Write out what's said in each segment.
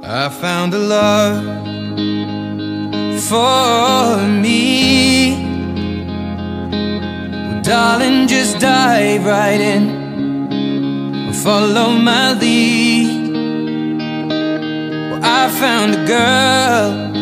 I found a love for me. Well, darling, just dive right in, follow my lead. Well, I found a girl,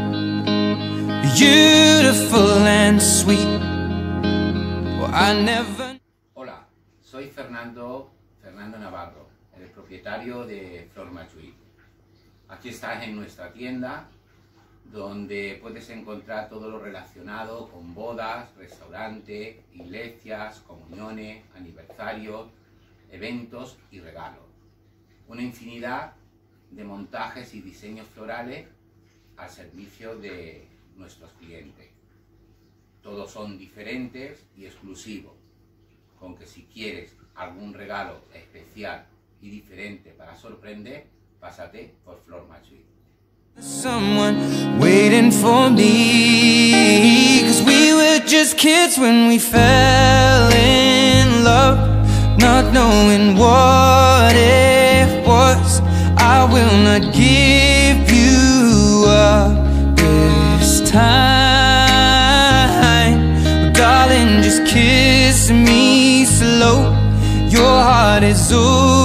beautiful and sweet. Well, I never... Hola, soy Fernando Navarro, el propietario de Flor Machuí. Aquí estás en nuestra tienda, donde puedes encontrar todo lo relacionado con bodas, restaurantes, iglesias, comuniones, aniversarios, eventos y regalos. Una infinidad de montajes y diseños florales al servicio de nuestros clientes. Todos son diferentes y exclusivos, con que si quieres algún regalo especial y diferente para sorprender, pásate por Flor Machuí. Someone waiting for me, 'cause we were just kids when we fell in love, not knowing what it was. I will not give you up this time, darling, just kiss me slow. Your heart is over.